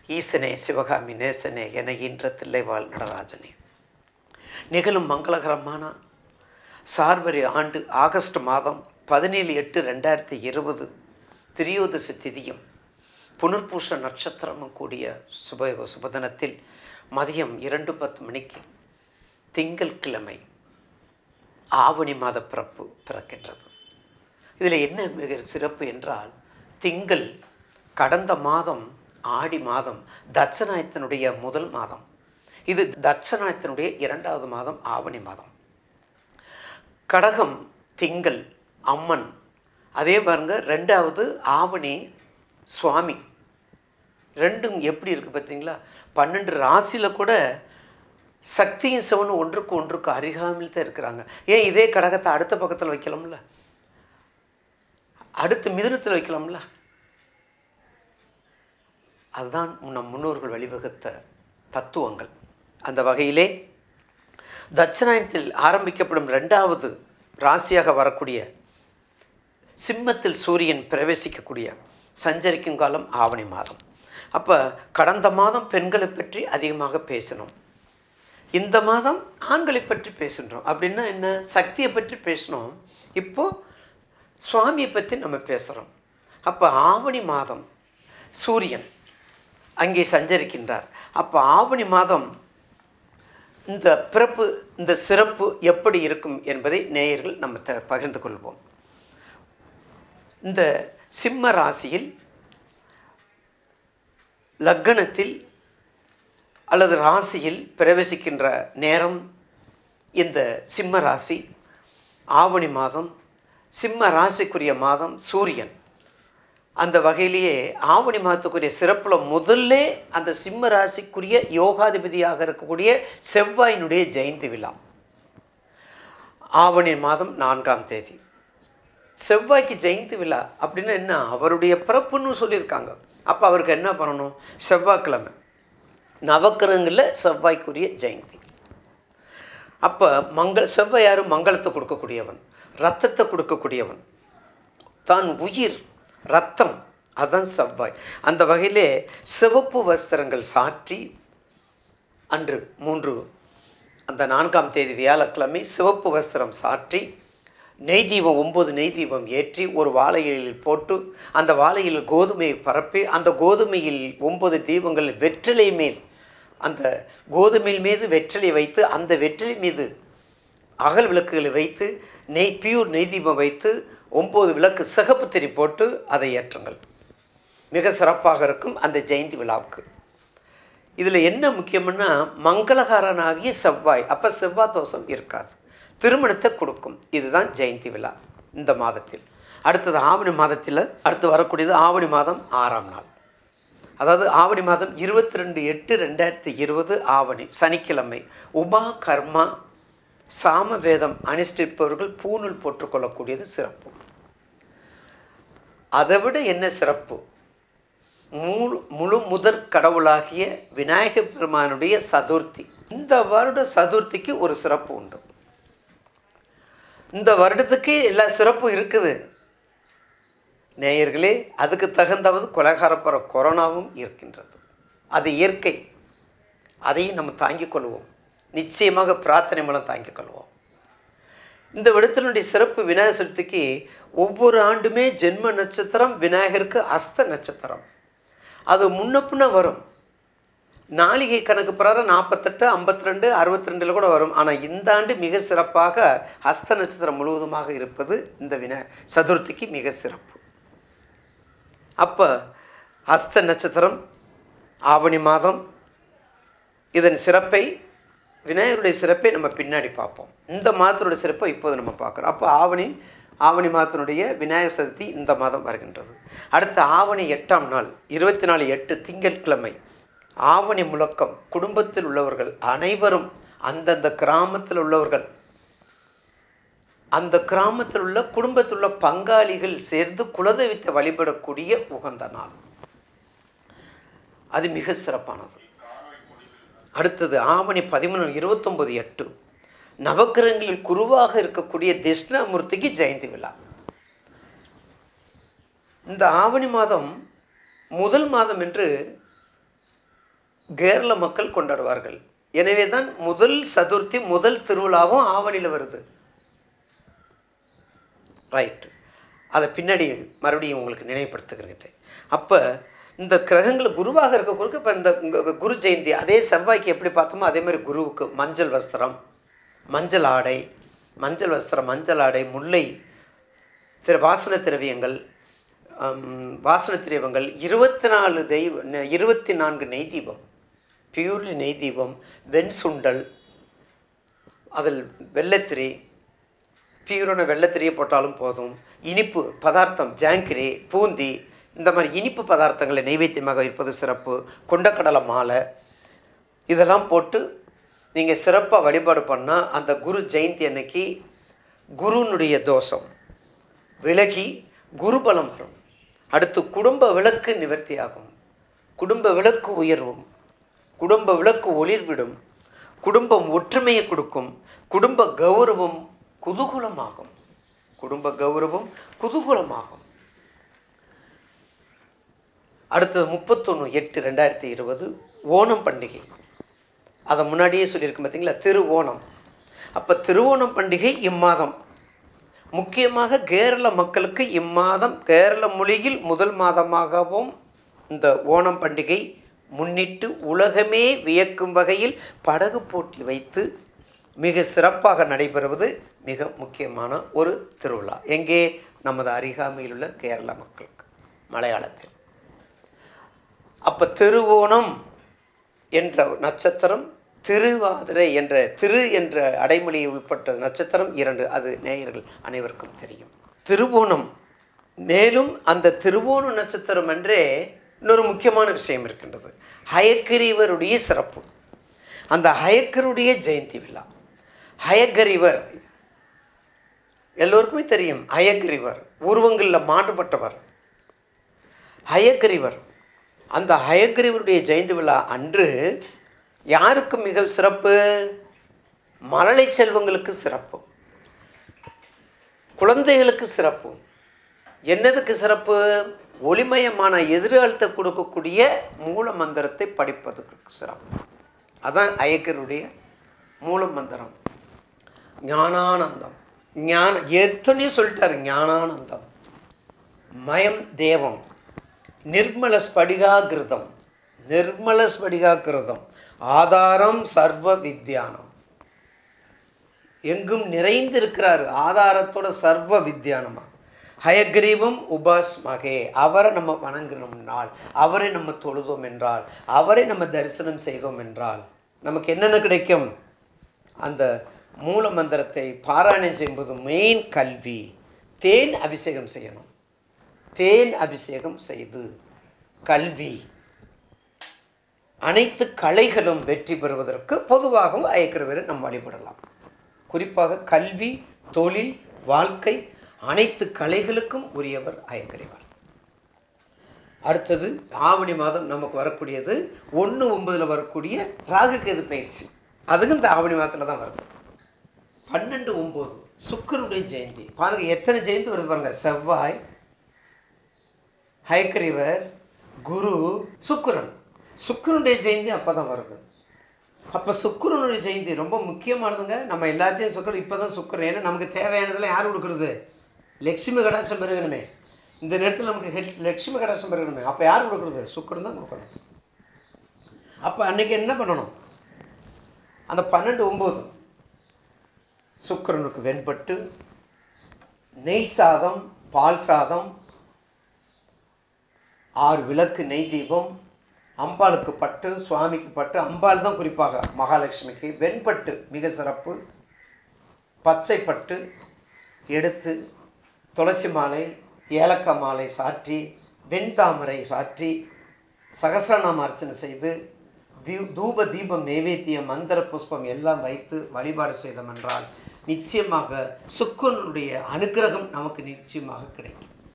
ஈசனே சிவகாமி நேசனே என ஈன்ற தில்லைவாழ் நடராஜனே. நிகழும் மங்களகரமான சார்வரி ஆண்டு ஆகஸ்ட் மாதம் 17/8/2020 திரியோதசி திதியும் புனர்பூச நட்சத்திரமும் கூடிய சுபதினத்தில் மதியம் 2:10 மணிக்கு திங்கள் கிழமை ஆவணி மாத பிறக்கின்றது. இதில் என்ன மிக சிறப்பு என்றால், திங்கள் கடந்த மாதம் ஆடி மாதம் தட்சநாயத்தினுடைய முதல் மாதம், இது தட்சநாயத்தினுடைய 2வது மாதம் ஆவணி மாதம். கடகம் திங்கள் அம்மன், அதே பாருங்க 2வது ஆவணி சுவாமி. ரெண்டும் எப்படி இருக்குது பார்த்தீங்களா? 12 ராசியில் கூட சக்தியும் சிவனும் ஒன்றுக்கு அருகாமையில் தான் இருக்கிறாங்க. ஏன் இதே கடகத்தை அடுத்த பக்கத்தில் வைக்கலாம்ல, அடுத்த மிதுனத்தில் வைக்கலாம்ல? அதுதான் நம் முன்னோர்கள் வழிவகுத்த தத்துவங்கள். அந்த வகையிலே தட்சநாயனத்தில் ஆரம்பிக்கப்படும் 2வது ராசியாக வரக்கூடிய சிம்மத்தில் சூரியன் பிரவேசிக்கக்கூடிய சஞ்சரிக்கும் காலம் ஆவணி மாதம். அப்போ கடந்த மாதம் பெண்களை பற்றி அதிகமாக பேசணும், இந்த மாதம் ஆண்களை பற்றி பேசுகிறோம். அப்படின்னா என்ன? சக்தியை பற்றி பேசணும். இப்போது சுவாமியை பற்றி நம்ம பேசுகிறோம். அப்போ ஆவணி மாதம் சூரியன் அங்கே சஞ்சரிக்கின்றார். அப்போ ஆவணி மாதம் இந்த பிறப்பு, இந்த சிறப்பு எப்படி இருக்கும் என்பதை நேயர்கள் நம்ம பகிர்ந்து கொள்வோம். இந்த சிம்ம ராசியில் லக்னத்தில் அல்லது ராசியில் பிரவேசிக்கின்ற நேரம் இந்த சிம்ம ராசி. ஆவணி மாதம் சிம்ம ராசிக்குரிய மாதம் சூரியன். அந்த வகையிலேயே ஆவணி மாதத்துக்குரிய சிறப்பில் முதல்ல அந்த சிம்ம ராசிக்குரிய யோகாதிபதியாக இருக்கக்கூடிய செவ்வாயினுடைய ஜெயந்தி விழா ஆவணி மாதம் 4ஆம் தேதி. செவ்வாய்க்கு ஜெயந்தி விழா அப்படின்னா என்ன? அவருடைய பிறப்புன்னு சொல்லியிருக்காங்க. அப்போ அவருக்கு என்ன பண்ணணும்? செவ்வாய்க்கிழமை நவக்கிரகங்களில் செவ்வாய்க்குரிய ஜெயந்தி. அப்போ செவ்வாய் யாரும் மங்களத்தை கொடுக்கக்கூடியவன், ரத்தத்தை கொடுக்கக்கூடியவன், தான் உயிர் ரத்தம், அதுதான் செவ்வாய். அந்த வகையிலே சிவப்பு வஸ்திரங்கள் சாற்றி அன்று அந்த 4ஆம் தேதி வியாழக்கிழமை சிவப்பு வஸ்திரம் சாற்றி நெய் தீபம் 9 நெய் தீபம் ஏற்றி ஒரு வாழையில் போட்டு அந்த வாழையில் கோதுமையை பரப்பி அந்த கோதுமையில் 9 தீபங்கள் வெற்றிலை மேல், அந்த கோதுமையில் மீது வெற்றிலை வைத்து அந்த வெற்றிலை மீது அகல் விளக்குகளை வைத்து பியூர் நெய் தீபம் வைத்து 9 விளக்கு சிகப்பு திரி போட்டு அதை ஏற்றுங்கள். மிக சிறப்பாக இருக்கும் அந்த ஜெயந்தி விழாவுக்கு. இதில் என்ன முக்கியம்னா மங்களகாரனாகிய செவ்வாய். அப்போ செவ்வாய் தோஷம் இருக்காது, திருமணத்தை கொடுக்கும். இதுதான் ஜெயந்தி விழா இந்த மாதத்தில். அடுத்தது ஆவணி மாதத்தில் அடுத்து வரக்கூடியது ஆவணி மாதம் 6ஆம் நாள். அதாவது ஆவணி மாதம் 22/8/2020 ஆவணி சனிக்கிழமை. உமா கர்மா சாம வேதம் அனுஷ்டிப்பவர்கள் பூணூல் போட்டுக்கொள்ளக்கூடியது சிறப்பு. அதை விட என்ன சிறப்பு? முழு முதற் கடவுளாகிய விநாயகப் பெருமானுடைய சதுர்த்தி. இந்த வருட சதுர்த்திக்கு ஒரு சிறப்பு உண்டு. இந்த வருடத்துக்கு எல்லா சிறப்பும் இருக்குது நேயர்களே. அதுக்கு தகுந்தாவது கொலைகாரப்பற கொரோனாவும் இருக்கின்றது. அது இயற்கை, அதையும் நம்ம தாங்கிக் கொள்வோம். நிச்சயமாக பிரார்த்தனை மூலம் தாங்கிக் கொள்வோம். இந்த விடத்தினுடைய சிறப்பு விநாயகர் சதுர்த்திக்கு ஒவ்வொரு ஆண்டுமே ஜென்ம நட்சத்திரம் விநாயகருக்கு அஸ்த நட்சத்திரம். அது முன்ன பின்ன வரும். நாளிகை கணக்கு பிரகாரம் 48, 52, 62 கூட வரும். ஆனால் இந்த ஆண்டு மிக சிறப்பாக அஸ்த நட்சத்திரம் முழுவதுமாக இருப்பது இந்த சதுர்த்திக்கு மிக சிறப்பு. அப்போ அஸ்த நட்சத்திரம் ஆவணி மாதம், இதன் சிறப்பை விநாயகருடைய சிறப்பை நம்ம பின்னாடி பார்ப்போம். இந்த மாதத்தினுடைய சிறப்பை இப்போது நம்ம பார்க்குறோம். அப்போ ஆவணி மாதத்தினுடைய விநாயகர் சதுர்த்தி இந்த மாதம் வருகின்றது. அடுத்த ஆவணி 8ஆம் நாள் 24/8 திங்கட்கிழமை ஆவணி முழக்கம். குடும்பத்தில் உள்ளவர்கள் அனைவரும், அந்தந்த கிராமத்தில் உள்ளவர்கள், அந்த கிராமத்தில் உள்ள குடும்பத்தில் உள்ள பங்காளிகள் சேர்ந்து குலதெய்வத்தை வழிபடக்கூடிய உகந்த நாள். அது மிக சிறப்பானது. அடுத்தது ஆவணி 13/29/8 நவக்கிரகங்களில் குருவாக இருக்கக்கூடிய தட்சிணாமூர்த்திக்கு ஜெயந்தி விழா. இந்த ஆவணி மாதம் முதல் மாதம் என்று கேரள மக்கள் கொண்டாடுவார்கள். எனவே தான் முதல் சதுர்த்தி, முதல் திருவிழாவும் ஆவணியில் வருது. ரைட். அதை பின்னாடி மறுபடியும் உங்களுக்கு நினைவுபடுத்துகிறேன். அப்போ இந்த கிரகங்கள் குருவாக இருக்கக்கூடிய இப்போ இந்த குரு ஜெயந்தி அதே செவ்வாய்க்கு எப்படி பார்த்தோமோ அதே மாதிரி குருவுக்கு மஞ்சள் வஸ்திரம், மஞ்சள் ஆடை, மஞ்சள் வஸ்திரம், மஞ்சள் ஆடை, முல்லை வாசன திரவியங்கள், 24 நெய் தீபம், பியூர்லி நெய் தீபம், வெண்சுண்டல், அதில் வெள்ளத்திரி, பியூரான வெள்ளத்திரியை போட்டாலும் போதும். இனிப்பு பதார்த்தம் ஜாங்கிரி, பூந்தி, இந்த மாதிரி இனிப்பு பதார்த்தங்களை நைவேத்தியமாக இருப்பது சிறப்பு. கொண்டக்கடலை மாலை இதெல்லாம் போட்டு நீங்கள் சிறப்பாக வழிபாடு பண்ணால் அந்த குரு ஜெயந்தி அன்னைக்கு குருனுடைய தோஷம் விலகி குருபலம் வரும். அடுத்து குடும்ப விளக்கு நிவர்த்தி ஆகும், குடும்ப விளக்கு உயர்வும், குடும்ப விளக்கு ஒளிர்விடும், குடும்பம் ஒற்றுமையை கொடுக்கும், குடும்ப கௌரவம் குதூகூலமாகும், குடும்ப கௌரவம் குதூகூலமாகும். அடுத்தது 31/8/2020 ஓணம் பண்டிகை. அதை முன்னாடியே சொல்லியிருக்கு பார்த்தீங்களா, திருவோணம். அப்போ திருவோணம் பண்டிகை இம்மாதம். முக்கியமாக கேரள மக்களுக்கு இம்மாதம் கேரள மொழியில் முதல் மாதமாகவும் இந்த ஓணம் பண்டிகை முன்னிட்டு உலகமே வியக்கும் வகையில் படகு போட்டி வைத்து மிக சிறப்பாக நடைபெறுவது மிக முக்கியமான ஒரு திருவிழா. எங்கே? நமது அருகாமையில் உள்ள கேரள மக்களுக்கு, மலையாளத்தில். அப்போ திருவோணம் என்ற நட்சத்திரம், திருவாதிரை என்ற திரு என்ற அடைமொழியை உட்பட்ட நட்சத்திரம் 2. அது நேயர்கள் அனைவருக்கும் தெரியும். திருவோணம். மேலும் அந்த திருவோண நட்சத்திரம் என்றே இன்னொரு முக்கியமான விஷயம் இருக்கின்றது. ஹயக்கிரீவருடைய சிறப்பு. அந்த ஹயக்கருடைய ஜெயந்தி விழா. ஹயக்கிரீவர் எல்லோருக்குமே தெரியும். ஹயக்கிரீவர் உருவங்களில் மாறுபட்டவர் ஹயக்கிரீவர். அந்த ஹயக்கிரீவருடைய ஜெயந்தி விழா அன்று யாருக்கு மிக சிறப்பு? மழலை செல்வங்களுக்கு சிறப்பு, குழந்தைகளுக்கு சிறப்பு. என்னதுக்கு சிறப்பு? ஒளிமயமான எதிர்காலத்தை கொடுக்கக்கூடிய மூல மந்திரத்தை படிப்பதற்கு சிறப்பு. அதான் ஐயக்கருடைய மூல மந்திரம். ஞானானந்தம், எத்தனையோ சொல்லிட்டாரு. ஞானானந்தம், மயம் தேவம், நிர்மல ஸ்படிகாகிருதம், நிர்மல ஸ்படிகாகிருதம், ஆதாரம் சர்வ வித்யானம். எங்கும் நிறைந்திருக்கிறார் ஆதாரத்தோட சர்வ வித்யானமா. ஹயக்ரீவம் உபாஸ்மகே. அவரை நம்ம வணங்கினோம் என்றால், அவரை நம்ம தொழுதோம் என்றால், அவரை நம்ம தரிசனம் செய்தோம் என்றால் நமக்கு என்னென்ன கிடைக்கும்? அந்த மூல மந்திரத்தை பாராயணம் செய்யும்போது மெயின் கல்வி. தேன் அபிஷேகம் செய்யணும். தேன் அபிஷேகம் செய்து கல்வி, அனைத்து கலைகளும் வெற்றி பெறுவதற்கு பொதுவாகவும் ஐயக்கிரவரை நாம் வழிபடலாம். குறிப்பாக கல்வி, தொழில், வாழ்க்கை, அனைத்து கலைகளுக்கும் உரியவர் ஐயக்கிரவர். அடுத்தது ஆவணி மாதம் நமக்கு வரக்கூடியது 1/9 வரக்கூடிய ராகுகேது பயிற்சி. அதுவும் இந்த ஆவணி மாதத்தில் தான் வருது. 12/9 சுக்கிரனுடைய ஜெயந்தி. பாருங்கள் எத்தனை ஜெயந்தி வருது பாருங்கள். செவ்வாய், ஹயக்கிரவர், குரு, சுக்கிரன். சுக்கிரனுடைய ஜெயந்தி அப்போ தான் வருது. அப்போ சுக்கிரனுடைய ஜெயந்தி ரொம்ப முக்கியமானதுங்க. நம்ம எல்லாத்தையும் சுக்கிரன் இப்போ தான் சுக்கிரன். ஏன்னா நமக்கு தேவையானதெல்லாம் யார் கொடுக்குறது? லட்சுமி கடாட்சம் பெருகணுமே. இந்த நேரத்தில் நமக்கு லட்சுமி கடாட்சம் பெருகணுமே. அப்போ யார் கொடுக்குறது? சுக்கிரன் தான் கொடுக்கணும். அப்போ அன்றைக்கி என்ன பண்ணணும்? அந்த 12/9 சுக்கிரனுக்கு வெண்பட்டு, நெய் சாதம், பால் சாதம், 6 விளக்கு நெய் தீபம், அம்பாளுக்கு பட்டு, சுவாமிக்கு பட்டு, அம்பாள் தான் குறிப்பாக மகாலட்சுமிக்கு வெண்பட்டு மிக சிறப்பு, பச்சை பட்டு எடுத்து துளசி மாலை, ஏலக்காய் மாலை சாற்றி, வெண்தாமரை சாற்றி, சகஸ்ரநாம அர்ச்சனை செய்து, தூப தீபம் நைவேத்தியம் மந்திர புஷ்பம் எல்லாம் வைத்து வழிபாடு செய்தோம் என்றால் நிச்சயமாக சுக்கிரனுடைய அனுக்கிரகம் நமக்கு நிச்சயமாக கிடைக்கும்.